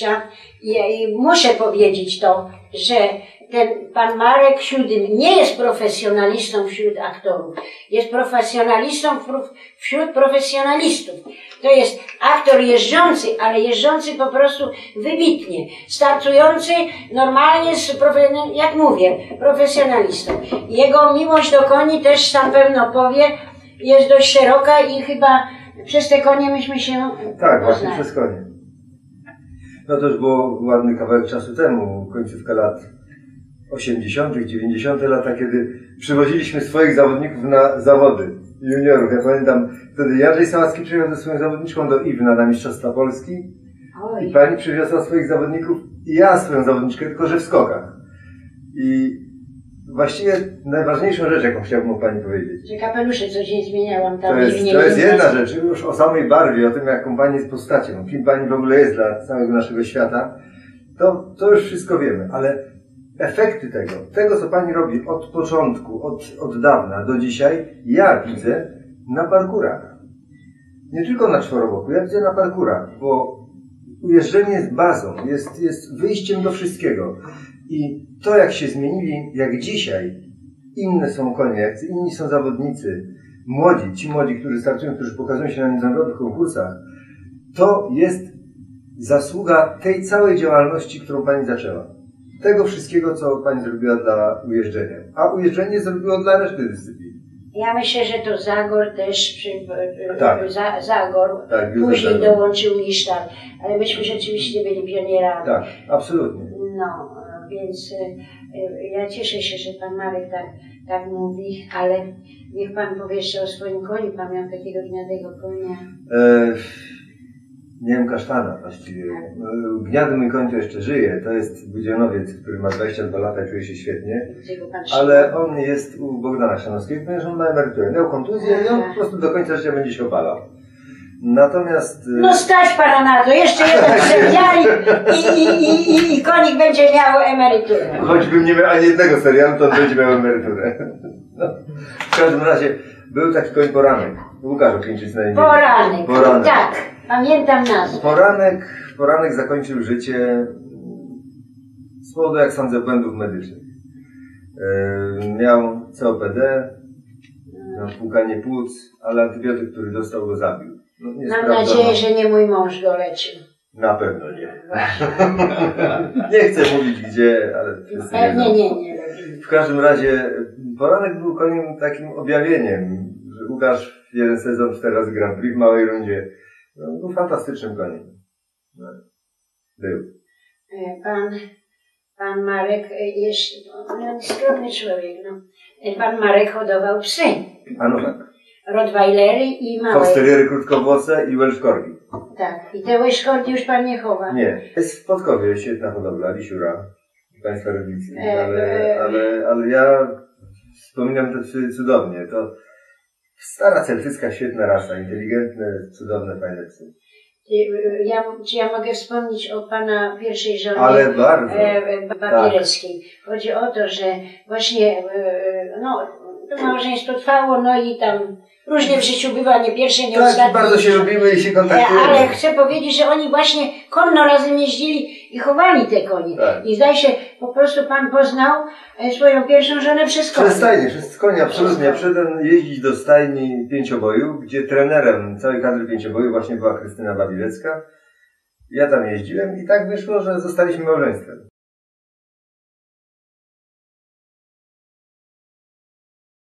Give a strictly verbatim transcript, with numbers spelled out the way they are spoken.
dwadzieścia i, i muszę powiedzieć to, że ten pan Marek Siódym nie jest profesjonalistą wśród aktorów. Jest profesjonalistą wśród profesjonalistów. To jest aktor jeżdżący, ale jeżdżący po prostu wybitnie. Startujący normalnie, z, jak mówię, profesjonalistą. Jego miłość do koni też sam pewno powie, jest dość szeroka i chyba przez te konie myśmy się Tak, właśnie przez konie. No to już było ładny kawałek czasu temu, końcówka lat osiemdziesiątych, dziewięćdziesiątych lata, kiedy przywoziliśmy swoich zawodników na zawody juniorów. Ja pamiętam, wtedy Jandrzej Sałacki przyjechał ze swoją zawodniczką do Iwna na Mistrzostwa Polski. Oj. I pani przywiozła swoich zawodników i ja swoją zawodniczkę, tylko że w skokach. I właściwie najważniejszą rzecz, jaką chciałbym pani powiedzieć. Że kapelusze coś nie zmieniałam tam. To jest, to jest jedna rzecz, już o samej barwie, o tym, jaką pani jest postacią, kim pani w ogóle jest dla całego naszego świata, to, to już wszystko wiemy, ale efekty tego, tego co pani robi od początku, od, od dawna do dzisiaj, ja widzę na parkurach. Nie tylko na czworoboku, ja widzę na parkurach, bo ujeżdżenie jest bazą, jest, jest wyjściem do wszystkiego. I to, jak się zmienili, jak dzisiaj inne są konie, jak inni są zawodnicy, młodzi, ci młodzi, którzy startują, którzy pokazują się na międzynarodowych konkursach, to jest zasługa tej całej działalności, którą pani zaczęła. Tego wszystkiego, co pani zrobiła dla ujeżdżenia. A ujeżdżenie zrobiło dla reszty dyscyplin. Ja myślę, że to Zagor też, przy, tak. za, Zagor, tak, później Zagor. Dołączył Misztar, ale myśmy rzeczywiście byli pionierami. Tak, absolutnie. No, więc y, ja cieszę się, że pan Marek tak, tak mówi, ale niech pan powie jeszcze o swoim koniu. Pan miał takiego gniadego konia. E, nie wiem, kasztana właściwie. Gniady mój koń to jeszcze żyje. To jest budzionowiec, który ma dwadzieścia dwa lata i czuje się świetnie. Ale on jest u Bogdana Chrzanowskiego, ponieważ on ma emeryturę. Miał kontuzję i on po prostu do końca życia będzie się obalał. Natomiast... No stać pana na to, jeszcze jeden serial i, i, i, i, i konik będzie miał emeryturę. Choćbym nie miał ani jednego serialu, to on będzie miał emeryturę. No. W każdym razie był taki koń Poranek. Łukasz Okieńczyk na imię. Poranek. Poranek, tak, pamiętam nazwę. Poranek, Poranek zakończył życie z powodu, jak sądzę, błędów medycznych. Yy, miał C O P D, miał płukanie płuc, ale antybiotyk, który dostał, go zabił. No, mam nadzieję, że nie mój mąż go leczył. Na pewno nie. Nie chcę mówić gdzie, ale pewnie nie, nie. W każdym razie Poranek był koniem takim objawieniem, że Łukasz jeden sezon cztery razy Grand Prix w małej rundzie. No, był fantastycznym koniem. No, był. Pan, pan Marek jest no, skromny człowiek. No. Pan Marek hodował psy. A no tak. Rottweilery i małe. Fosteriery krótkowłose i Welsh Corgi. Tak. I te Welsh Corgi już pan nie chowa? Nie. Jest w Podkowie świetna hodowla, Lisiura. Państwa rodzice. Ale, ale, ale ja wspominam te psy cudownie. To stara celtycka, świetna rasa. Inteligentne, cudowne, fajne psy. Ja, czy ja mogę wspomnieć o pana pierwszej żonie? Ale bardzo. E, Papiereckiej. Tak. Chodzi o to, że właśnie e, no, to małżeństwo trwało, no i tam różnie w życiu bywa, nie pierwsze, nie tak, ostatnie. bardzo się lubimy i się kontaktujemy. Ale chcę powiedzieć, że oni właśnie konno razem jeździli i chowali te konie. Tak. I zdaje się, po prostu pan poznał swoją pierwszą żonę przez konie. Przez stajnie, przez konie, absolutnie. Ja przyszedłem jeździć do stajni pięcioboju, gdzie trenerem całej kadry pięcioboju właśnie była Krystyna Babilecka. Ja tam jeździłem i tak wyszło, że zostaliśmy małżeństwem.